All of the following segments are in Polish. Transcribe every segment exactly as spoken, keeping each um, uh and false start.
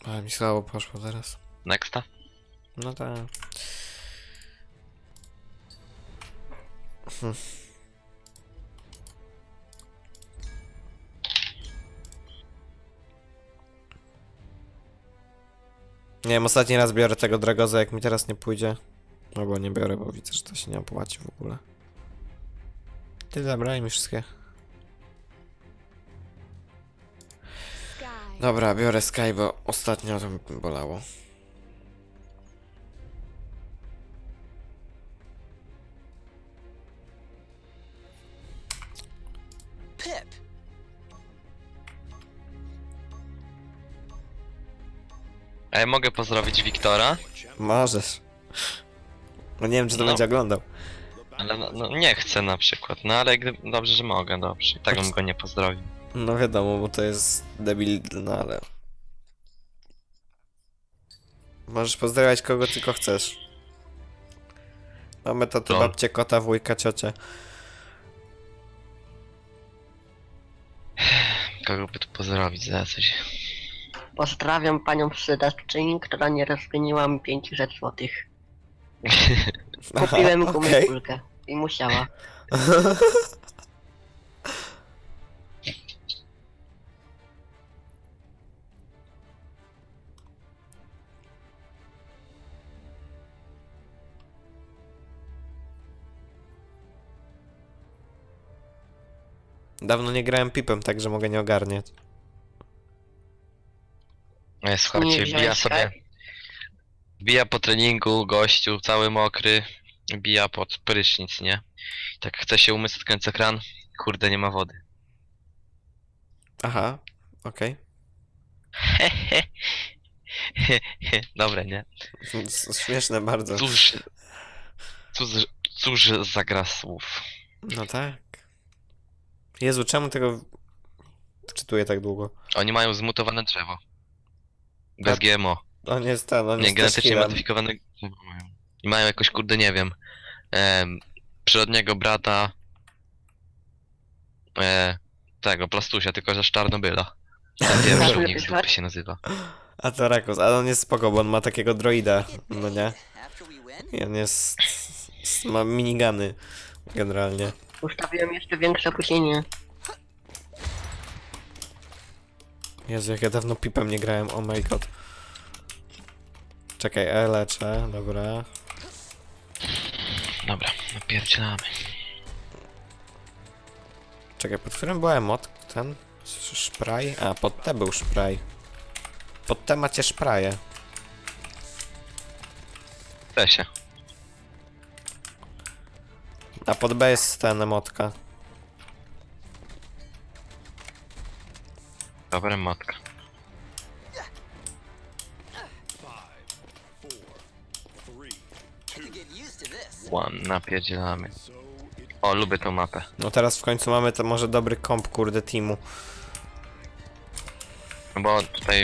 Ale mi słabo poszło teraz. Nexta? No tak. Hm. Nie wiem, ostatni raz biorę tego Dragoza, jak mi teraz nie pójdzie. Albo nie biorę, bo widzę, że to się nie opłaci w ogóle. Ty zabraj mi wszystkie. Dobra, biorę Sky, bo ostatnio to mi bolało. Pip. A ja mogę pozdrowić Wiktora, Możesz. No nie wiem, czy to No. będzie oglądał. ale no, no nie chcę na przykład, no ale gdy... dobrze, że mogę, dobrze. I tak bym go nie pozdrowił. No wiadomo, bo to jest debil, no ale... Możesz pozdrawiać kogo tylko chcesz. Mamy tatę, No. babcię, kota, wujka, ciocię. Kogo by tu pozdrowić za coś? Pozdrawiam panią sprzedawczyni, która nie rozmieniła mi pięćset złotych. Kupiłem Aha, okej. gumikulkę i musiała. Dawno nie grałem pipem, także mogę nie ogarniać. Nie, słuchajcie, Nie bija wziąłeś sobie... Sky? Bija po treningu, gościu, cały mokry. Bija pod prysznic, nie? Tak chce się umyć, odkręca kran. Kurde, nie ma wody. Aha, okej. Dobre, nie? S- Śmieszne bardzo. Cóż... Cóż, cóż za gra słów. No tak. Jezu, czemu tego czytuję tak długo? Oni mają zmutowane drzewo. Bez A- G M O. On jest ten, on Nie, jest też genetycznie healem. modyfikowane drzewo mają. I mają jakoś, kurde, nie wiem... em, przyrodniego brata... E, tego, Plastusia, tylko że z Czarnobyla. Ten pierwszy u nich z dupy się nazywa. A to Rakus, ale on jest spoko, bo on ma takiego droida, no nie? After we win, I on jest... s- ma minigany, generalnie. Ustawiłem jeszcze większe opóźnienie. Jezu, jak ja dawno pipem nie grałem, oh my god. Czekaj, e, leczę, dobra. Dobra, napierdzielamy. Czekaj, pod którym była emot? Ten? Sz- Szpraj? A, pod te był szpraj. Pod te macie szpraje. Chce się. A pod B jest ten emotka. Dobra, matka. I could get used to this. One, napierdzielamy. O, lubię tą mapę. No teraz w końcu mamy to może dobry komp, kurde, teamu. No bo tutaj...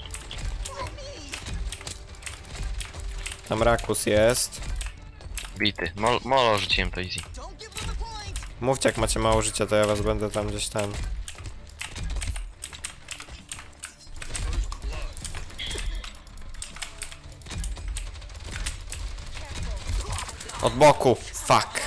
Tam Rakus jest. Bity. Mol, molo rzuciłem to easy. Don't give them the point. Mówcie, jak macie mało życia, to ja was będę tam gdzieś tam. Od boku. Fuck.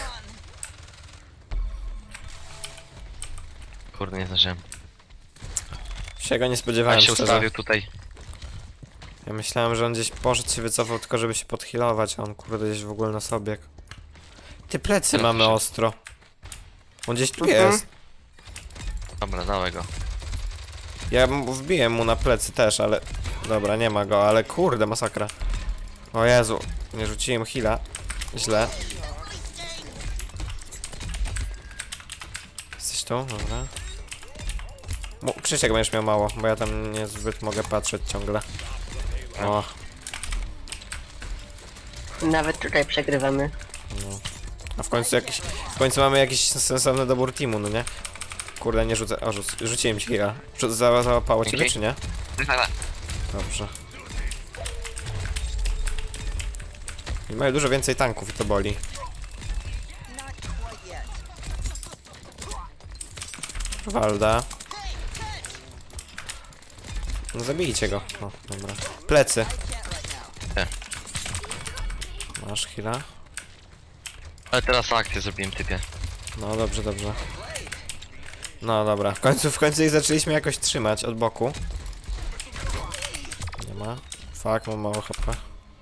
Kurde, nie zdążyłem. Się go nie spodziewałem, Jak się szczerze. ustawił tutaj. Ja myślałem, że on gdzieś poszedł się wycofał, tylko żeby się podhealować, a on kurde gdzieś w ogóle na sobie. Ty plecy Ja mamy też. ostro. On gdzieś tu Mhm. jest. Dobra, dałem go. Ja mu- wbiję mu na plecy też, ale... Dobra, nie ma go, ale kurde, masakra. O Jezu, nie rzuciłem heala. Źle. Jesteś tu? Dobra. Mu- Krzysiek będziesz miał mało, bo ja tam niezbyt mogę patrzeć ciągle. O, Nawet tutaj przegrywamy. a w końcu jakiś... W końcu mamy jakiś sensowny dobór teamu, no nie? Kurde, nie rzucę... O, rzuc... rzuciłem ci heala. Rzu- za- Załapało ciebie, Dzięki. czy nie? Dobrze. I mają dużo więcej tanków i to boli. Not quite yet. Walda. No zabijcie go. O, dobra. Plecy. Nie. Masz chwila. Ale teraz akcję zrobiłem, typie. No dobrze, dobrze. No dobra, w końcu, w końcu ich zaczęliśmy jakoś trzymać od boku. Nie ma. Fuck, mam mało H P.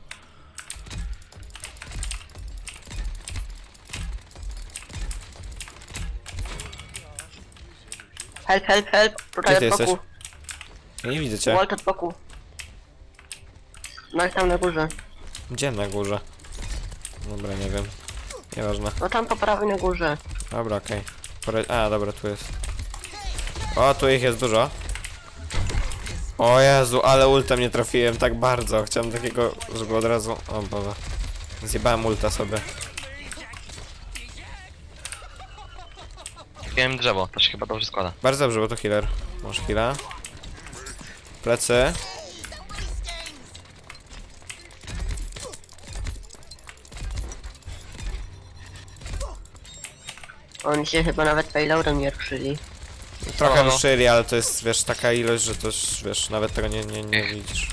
Help, help, help. Tutaj Gdzie ty od boku. jesteś? Ja nie widzę cię. Walt od boku. No i tam na górze. Gdzie na górze? Dobra, nie wiem. Nieważne. No tam po prawej na górze. Dobra, okej. Okay. A, dobra, tu jest. O, tu ich jest dużo. O Jezu, ale ultem nie trafiłem tak bardzo. Chciałem takiego, żeby od razu... O Boże. Zjebałem ulta sobie. Wiem drzewo, to się chyba dobrze składa. Bardzo dobrze, bo to healer. Masz heala. Plecy. Oni się chyba nawet payloadem nie ruszyli. Trochę No, no. ruszyli, ale to jest, wiesz, taka ilość, że to już, wiesz, nawet tego nie, nie, nie widzisz.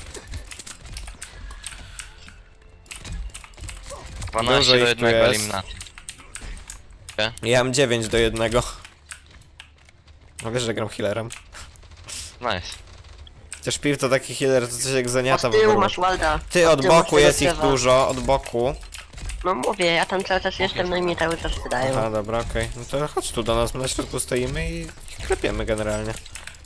Dużo dwanaście do ich tu jednego jest. eliminacji. Ja mam dziewięć do jednego. No wiesz, że gram healerem. Nice. Chociaż Piw to taki healer, to coś jak Od zaniata w tyłu ogóle. masz Walda. Ty, od tyłu masz boku tego jest ich drzewa. dużo, od boku. No mówię, ja tam cały czas jestem, no i mnie cały czas wydają. Aha, dobra, okej. No to chodź tu do nas, my na środku stoimy i klepiemy generalnie.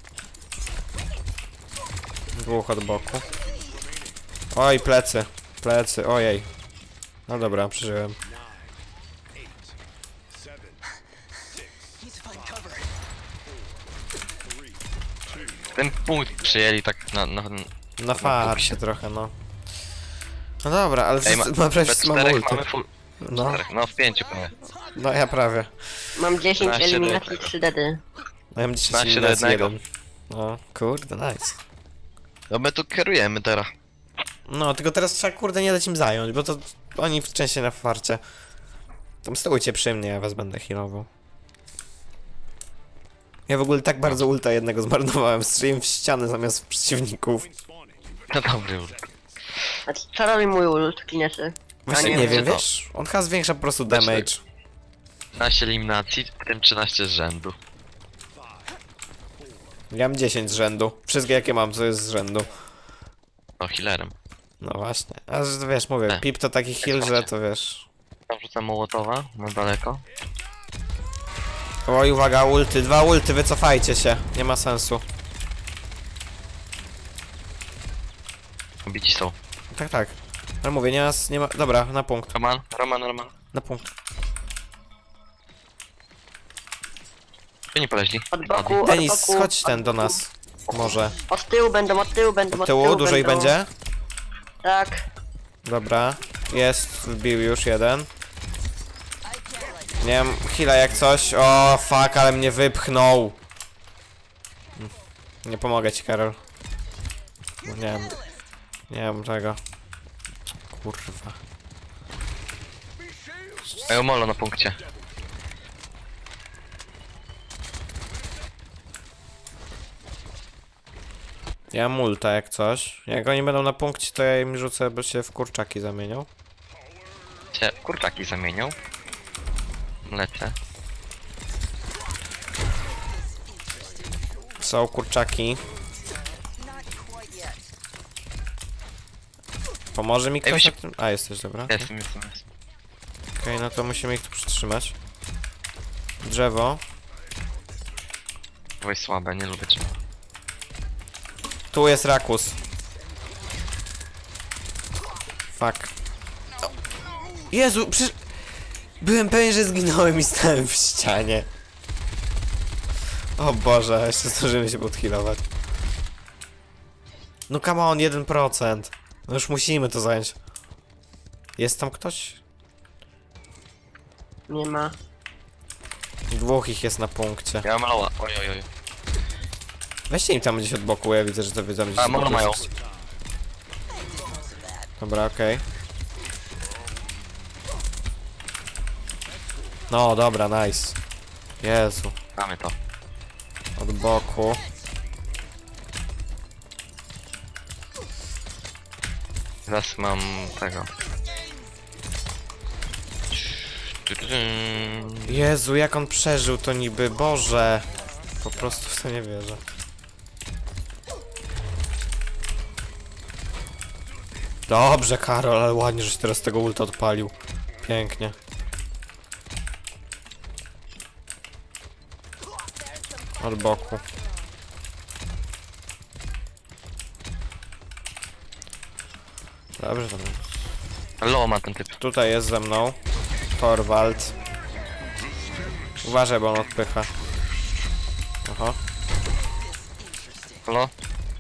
Dwóch od boku. Oj, plecy. Plecy, ojej. No dobra, przeżyłem. Need to find cover. Ten punkt przyjęli tak na... na, na Na farsie trochę, no. No dobra, ale Ej, wszyscy, ma, ma, prawie we wszyscy mamy czterech ulty. mamy full... No, Czterech, no w pięciu prawie. no ja prawie. Mam dziesięć dwanaście do eliminacji, jednego. trzy dedy. No ja mam dziesięć dwanaście do eliminacji, jednego. jeden. No, kurde, nice. No my tu kierujemy teraz. No, tylko teraz trzeba, kurde, nie dać im zająć, bo to oni częściej na farcie. Tam stójcie przy mnie, ja was będę healował. Ja w ogóle tak bardzo ulta jednego zmarnowałem, strzeliłem w ścianę zamiast w przeciwników. No dobry ult. A co robi mój ult, kinecy? Właśnie nie nie wiem, wiem, co to. wiesz? On chyba zwiększa po prostu Znaczy- damage. trzynaście eliminacji, w tym trzynaście z rzędu. Ja mam dziesięć z rzędu. Wszystkie jakie mam, co jest z rzędu. No healerem. No właśnie. A że wiesz, mówię, E, Pip to taki heal, że to wiesz... Tam rzucam Mołotowa na daleko. Oj, uwaga, ulty, dwa ulty, wycofajcie się. Nie ma sensu. Bici są. Tak, tak. Ale mówię, nie ma... Nie ma... Dobra, na punkt. Roman, Roman, Roman. Na punkt. Gdzie nie poleźli? Od boku, od Denis, boku. chodź ten do nas. Może. Od tyłu będą, od tyłu będą, Od od tyłu dużo ich będą. będzie? Tak. Dobra. Jest, wbił już jeden. Nie wiem, heala jak coś. O, fuck, ale mnie wypchnął. Mm. Nie pomogę ci, Karol. No, nie wiem. Nie wiem tego. Kurwa. Mają molo na punkcie. Ja mam ulta jak coś. Jak oni będą na punkcie, to ja im rzucę, by się w kurczaki zamienią. Się kurczaki zamienią. Lecę. Są kurczaki. Pomoże mi ktoś wy się- na tym? A, jesteś, dobra. Okej, Jestem, jestem, jestem. okay, no to musimy ich tu przytrzymać. Drzewo. Byłeś słabe, nie lubię cię. Tu jest Rakus. Fuck. O. Jezu, przecież... Byłem pewien, że zginąłem i stałem w ścianie. O Boże, jeszcze zdążymy się podhealować. No come on, jeden procent. No już musimy to zająć. Jest tam ktoś? Nie ma. Dwóch ich jest na punkcie. Ja mam loła. Oj, oj, oj. Weźcie im tam gdzieś od boku, ja widzę, że to wy tam gdzieś A, od boku mono mają. jesteście. Dobra, okej. No, dobra, nice. Jezu. Mamy to. Od boku. Teraz mam tego. Jezu, jak on przeżył to niby, Boże. Po prostu w to nie wierzę. Dobrze, Karol, ale ładnie, żeś teraz tego ulta odpalił. Pięknie. Od boku. Dobrze, to Low ma ten typ. tutaj jest ze mną Torwald. Uważaj, bo on odpycha. Aha. Halo?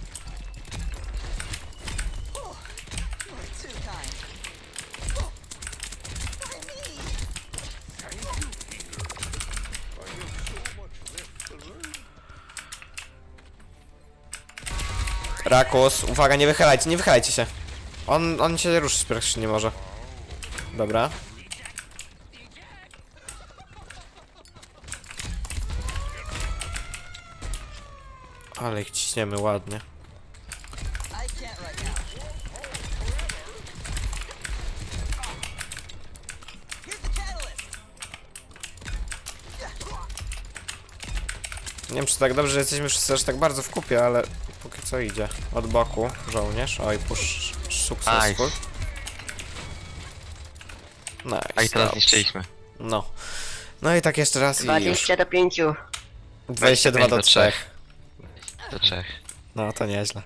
Rakus, uwaga, nie wychylajcie, nie wychylajcie się. On, on się ruszyć praktycznie nie może. Dobra. Ale ich ciśniemy ładnie. I can't right now. Here's the catalyst. Nie wiem, czy tak dobrze, że jesteśmy wszyscy aż tak bardzo w kupie, ale póki co idzie. Od boku, żołnierz. Oj, push successful. Nice. A i teraz dobrze. zniszczyliśmy. No. No i tak jeszcze raz i już. dwadzieścia do pięciu. dwadzieścia dwa do trzech. Do trzech. No, to nieźle.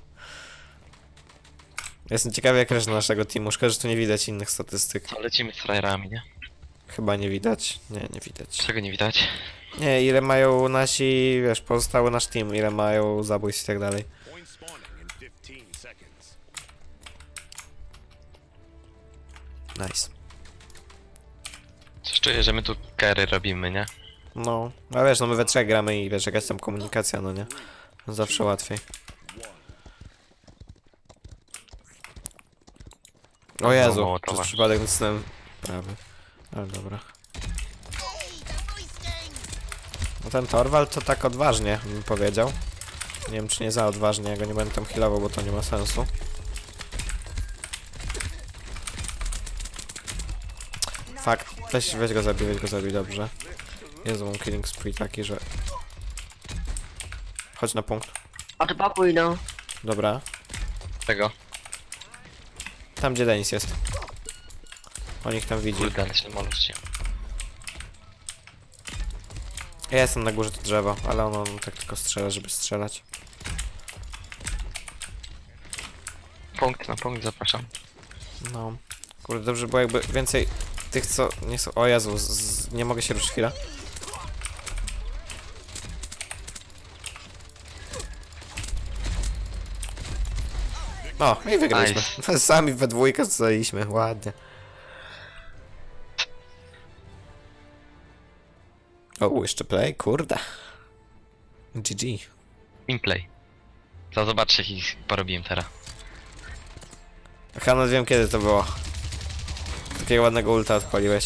Jestem ciekawy, jak reszta naszego teamu. Szkoda, że tu nie widać innych statystyk. To lecimy z frajerami, nie? Chyba nie widać. Nie, nie widać. Czego nie widać? Nie, ile mają nasi, wiesz, pozostały nasz team, ile mają zabójstw i tak dalej. Point spawning in fifteen seconds. Nice. Coś czuję, że my tu carry robimy, nie? No, a wiesz, no my we trzech gramy i wiesz, jakaś tam komunikacja, no nie? Zawsze łatwiej. O Jezu, mało przez towaru. przypadek nacisnąłem prawy. Ale dobra. No ten Torwald to tak odważnie, bym powiedział. Nie wiem, czy nie za odważnie, ja go nie będę tam healował, bo to nie ma sensu. Fuck, weź, weź go zabij, weź go zabij, dobrze. Jezu, mam killing spree taki, że... Chodź na punkt. Od boku idą. Dobra. Tego. Tam, gdzie Denis jest. On ich tam widzi. Kurde, ale się malutkie. Ja jestem na górze to drzewo, ale on, on tak tylko strzela, żeby strzelać. Punkt na punkt, zapraszam. No. Kurde, dobrze było jakby więcej tych, co nie są... O Jezu, z, z, nie mogę się ruszyć chwilę. O, i wygraliśmy. Nice. Sami we dwójkę zostaliśmy, ładnie. O, jeszcze play, kurde. G G. Inplay. To zobaczcie, ich porobiłem teraz. Aha, no wiem kiedy to było. Takiego ładnego ulta odpaliłeś.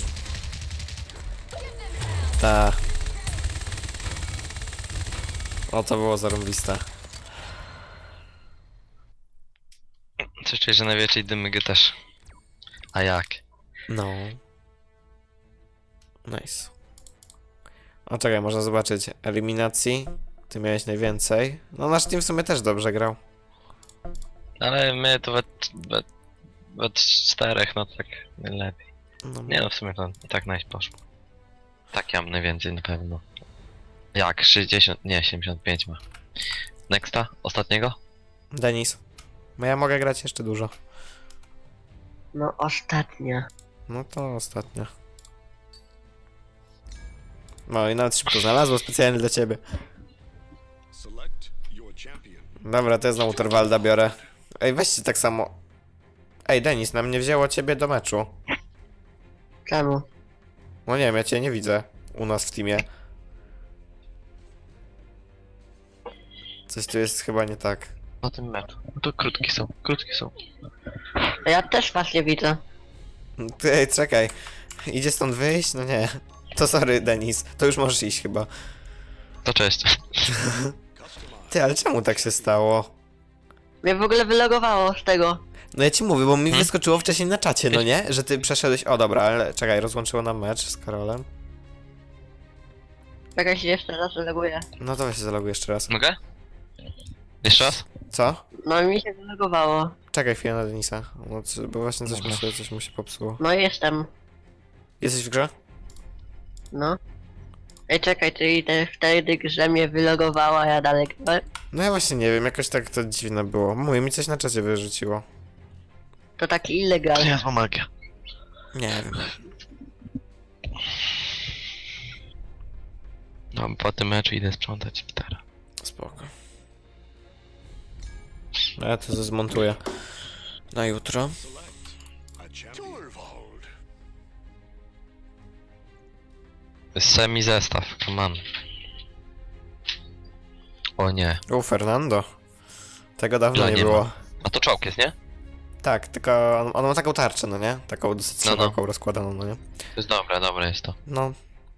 Ta. O, to było zarąbiste. Coś czuję, że najwięcej dymygy też. A jak? No. Nice. O, czekaj, można zobaczyć eliminacji. Ty miałeś najwięcej. No, nasz team w sumie też dobrze grał. Ale my to we, we, we czterech, no tak lepiej. No, Nie no, w sumie to i tak nice poszło. Tak, ja mam najwięcej na pewno. Jak? sześćdziesiąt, nie, siedemdziesiąt pięć ma. Nexta? Ostatniego? Denis. Bo ja mogę grać jeszcze dużo. No ostatnia. No to ostatnia. No i nawet szybko znalazło specjalnie dla ciebie. Select your champion. Dobra, to ja znowu Torwalda biorę. Ej, weźcie tak samo. Ej, Denis, nam nie wzięło ciebie do meczu. Czemu? No nie wiem, ja cię nie widzę u nas w teamie. Coś tu jest chyba nie tak. Na tym meczu. No to krótkie są, krótkie są. A ja też was nie widzę. Ty, ej, czekaj. Idzie stąd wyjść? No nie. To sorry, Denis. To już możesz iść chyba. To cześć. Ty, ale czemu tak się stało? Mnie w ogóle wylogowało z tego. No ja ci mówię, bo mi Hmm? wyskoczyło wcześniej na czacie, no nie? Że ty przeszedłeś... O dobra, ale czekaj, rozłączyło nam mecz z Karolem. Czekaj się jeszcze raz zaloguję. No to się zaloguj jeszcze raz. Mogę? Jeszcze raz? Co? No mi się zalogowało. Czekaj chwilę na Denisa. No, co- bo właśnie coś, Dobra. mi się, coś mu się popsuło. No jestem. Jesteś w grze? No. Ej, czekaj, czyli te wtedy grze mnie wylogowała, ja dalej grałem. No ja właśnie nie wiem, jakoś tak to dziwne było. Mówię, mi coś na czacie wyrzuciło. To taki illegal. Niezła magia. Nie wiem. No, po tym meczu idę sprzątać gitara. Spoko. No ja to zmontuję. Na jutro. A champion. Semi zestaw, come on. O nie. U, Fernando. Tego dawno Ja nie nie było. A to czołg jest, nie? Tak, tylko on, on ma taką tarczę, no nie? Taką dosyć No, no. szeroką, rozkładaną, no nie? To jest dobre, dobre jest to. No,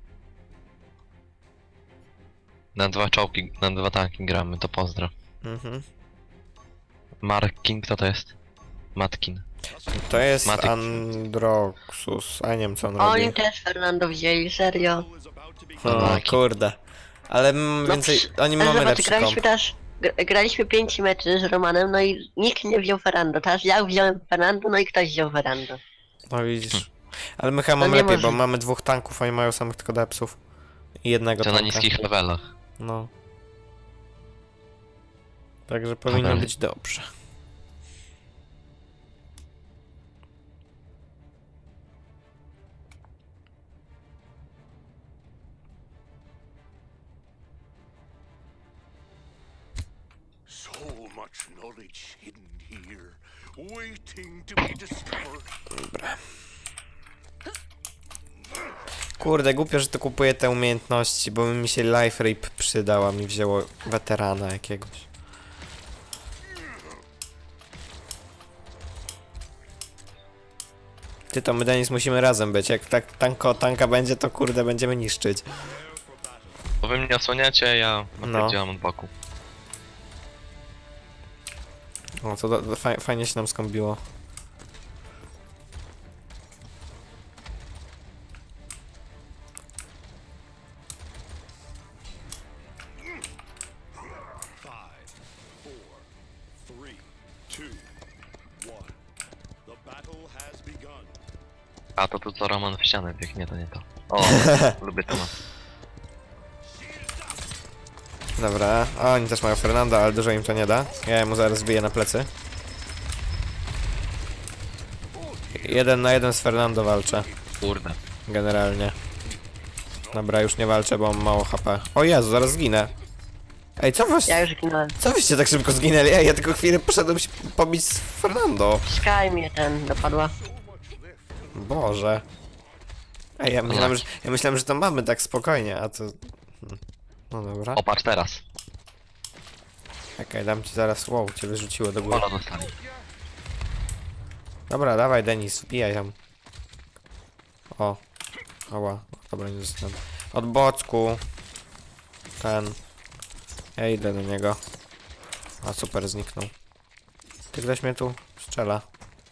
Na dwa czołgi, na dwa tanki gramy, to pozdro. mhm. Mark King, kto to jest? Matkin. To jest Matyk. Androxus, a nie wiem co on Oni robi. też Fernando wzięli, serio. Is about to be O, Maki. kurde. Ale m, No więcej, przy- oni Ale mamy zobacz, lepszy graliśmy komp. też, gr- graliśmy pięć meczy z Romanem, no i nikt nie wziął Fernando. Teraz ja wziąłem Fernando, no i ktoś wziął Fernando. No widzisz. Ale my chyba To mamy nie lepiej, może- bo mamy dwóch tanków, oni mają samych tylko depsów. I jednego To na tanka. niskich levelach. No. Także powinno Dobra. być dobrze. so much knowledge hidden here, waiting to be discovered. Kurde, głupio, że to kupuję te umiejętności, bo mi się Life Rape przydała, mi wzięło weterana jakiegoś. Ty to my, Denis, musimy razem być. Jak tak tanko tanka będzie, to kurde będziemy niszczyć. Bo wy mnie osłaniacie, ja No. napierdziałam od boku. O, to do, do, faj, fajnie się nam skąpiło. Five, four, three, two, one. The battle has begun. A to tu co Roman w ścianę biegnie, to nie to. O, lubię to. Dobra, a oni też mają Fernanda, ale dużo im to nie da. Ja mu zaraz wbiję na plecy. Jeden na jeden z Fernando walczę, Kurde. generalnie. Dobra, już nie walczę, bo mam mało H P. O Jezu, zaraz zginę. Ej, co was... Ja już ginąłem. Co wyście tak szybko zginęli? Ej, ja tylko chwilę poszedłem się pobić z Fernando. Sky mnie ten dopadła. Boże. Ej, ja myślałem, że, ja myślałem, że to mamy tak spokojnie, a to... Hmm. No dobra. Opatrz teraz. Okej, dam ci zaraz... Wow, cię wyrzuciło do góry. Ona dostanie. Dobra, dawaj Denis, wbijaj tam. O. Ała, dobra, nie zostałem. Od bocku. Ten. Ja idę do niego. A super, zniknął. Ty ktoś mnie tu strzela.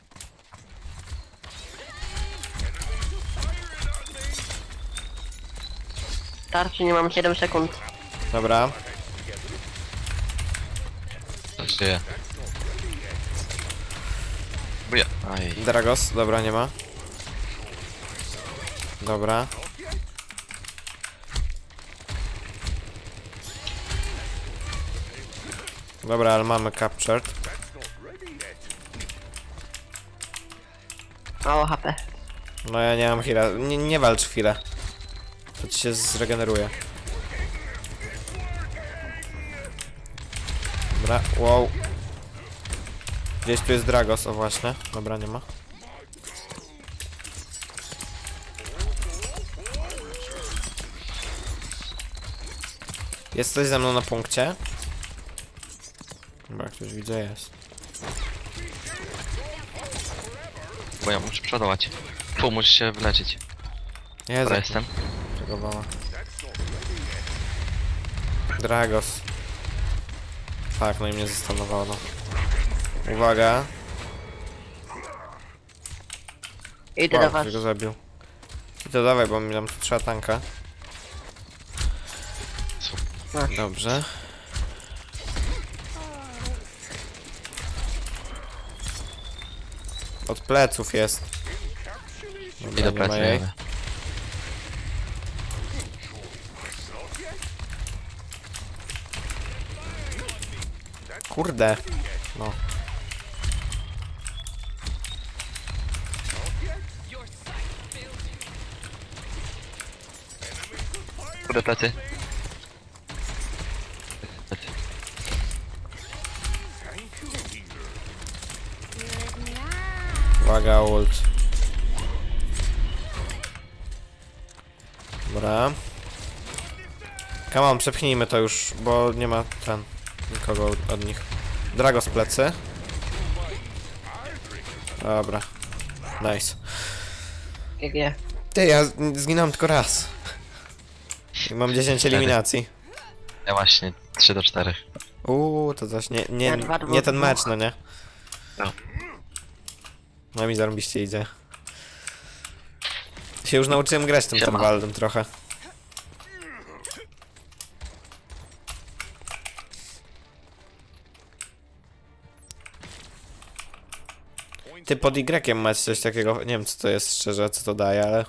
Tarczy nie mam siedem sekund. Dobra. Co się dzieje? Buja. Aj. Dragos, dobra, nie ma. Dobra. Dobra, ale mamy captured. Mało H P. No ja nie mam heal'a. Nie, nie walcz chwilę. To ci się zregeneruje. Dobra, wow. Gdzieś tu jest Dragos, o właśnie. Dobra, nie ma. Jest coś ze mną na punkcie? Chyba ktoś widzę jest. Bo ja muszę przodować. Tu musisz się wyleczyć. Jezu, Dobra, jestem. tego mała. Dragos. Tak, no i mnie zastanowało, no. Uwaga. Idę do Wow, was. ktoś go zabił. I to dawaj, bo mi nam tu trzeba tanka. Dobrze. Od pleców jest. Dobra, I do nie ma pracy jej. jadę. Kurde. No. Kurde plecy. Plecy. Uwaga, ult. Dobra. Come on, przepchnijmy to już, bo nie ma ten... nikogo od nich. Drago z plecy. Dobra. Nice. G G. Ty, ja zginąłem tylko raz. I mam dziesięć eliminacji. Ja właśnie trzy do czterech. Uuu, to coś nie, nie, Ja dwa, dwa, nie ten dwóch. mecz, no nie? No. No mi zarąbiście idzie. Się już nauczyłem grać tym Siema. Torvaldem trochę. Ty pod Y macie coś takiego, nie wiem co to jest szczerze, co to daje, ale...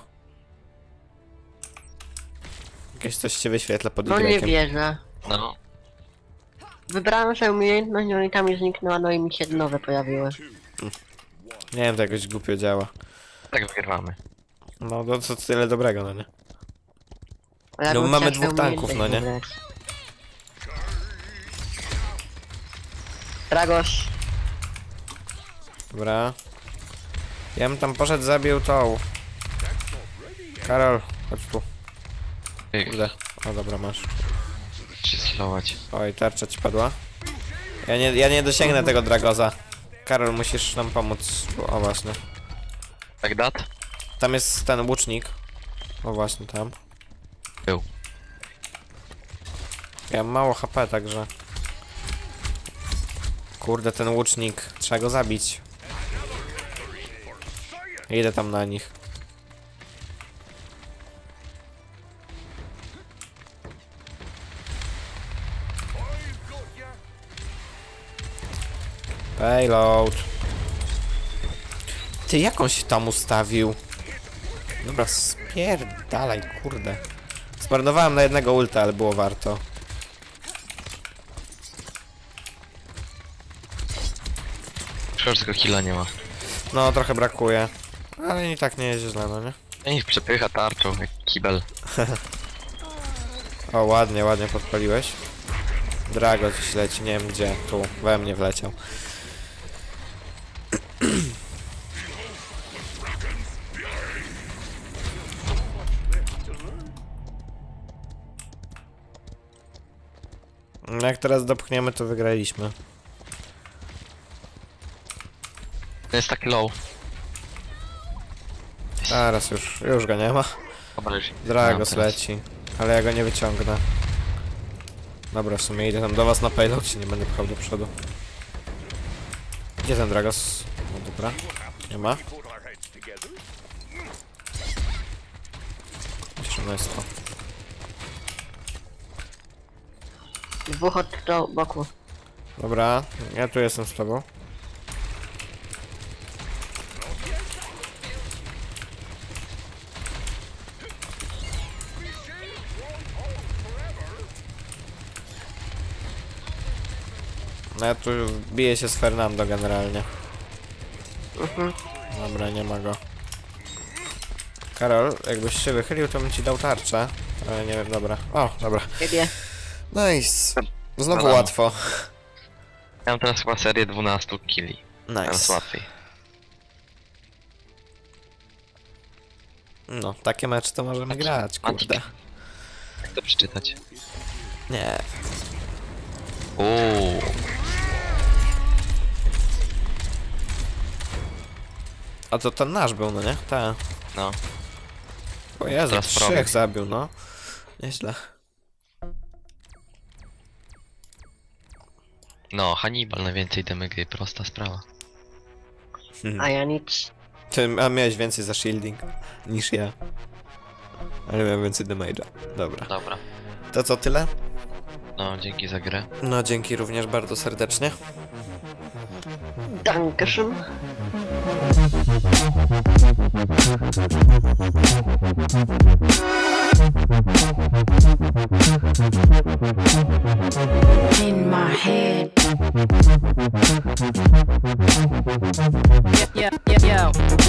Jakieś coś się wyświetla pod No nie Y. wierzę. No. Wybrałem sobie umiejętność, no i tam mi zniknęła, no i mi się nowe pojawiły. Nie wiem, to jakoś głupio działa. Tak wygrywamy. No to, to tyle dobrego, no nie? A ja No, bym mamy chciał dwóch sobie tanków, no nie? umiejętność wybrać. Dragos. Dobra. Ja bym tam poszedł, zabił tą. Karol, chodź tu. Kurde. O dobra, masz. Się skillować. Oj, tarcza ci padła. Ja nie, ja nie dosięgnę tego Dragoza. Karol, musisz nam pomóc. O właśnie. Bagdad? Tam jest ten łucznik. O właśnie, tam. Był. Ja mam mało H P, także... Kurde, ten łucznik. Trzeba go zabić. Idę tam na nich. Payload. Ty, jak on się tam ustawił? Dobra, spierdalaj, kurde. Zmarnowałem na jednego ulta, ale było warto. Szkoda, że tylko killa nie ma. No, trochę brakuje. Ale i tak nie jest źle, no nie? Ja ich przepycha tarczą, jak kibel. O, ładnie, ładnie podpaliłeś. Drago gdzieś leci, nie wiem gdzie. Tu, we mnie wleciał. Jak teraz dopchniemy, to wygraliśmy. To jest taki low. Teraz już, już go nie ma. Dobra, już Dragos mam teraz. leci, ale ja go nie wyciągnę. Dobra, w sumie idę tam do was na payload, się nie będę pchał do przodu. Gdzie ten Dragos? No dobra, nie ma. Put our heads together. Jeszcze jest to. Dwóch od do boku. Dobra, ja tu jestem z tobą. No ja tu biję się z Fernando generalnie. Mhm. Dobra, nie ma go. Karol, jakbyś się wychylił, to bym ci dał tarczę. Ale nie wiem, dobra. O, dobra. G G. Nice. Znowu Dobra. łatwo. Ja mam teraz chyba serię dwunastu killi. Teraz Nice. łatwiej. No, takie mecze to możemy grać, kurde. Jak to przeczytać? Nie. Uuu. A to ten nasz był, no nie? Tak. No. O Jezu, Teraz trzech probieg. zabił, no. Nieźle. No, Hannibal najwięcej damage'y, prosta sprawa. A ja nic. ty, a miałeś więcej za shielding niż ja. Ale miałem więcej damage'a. Dobra. Dobra. To co, tyle? No, dzięki za grę. No, dzięki również bardzo serdecznie. Dankeschön. In my head. Yeah, yeah, yeah, yo.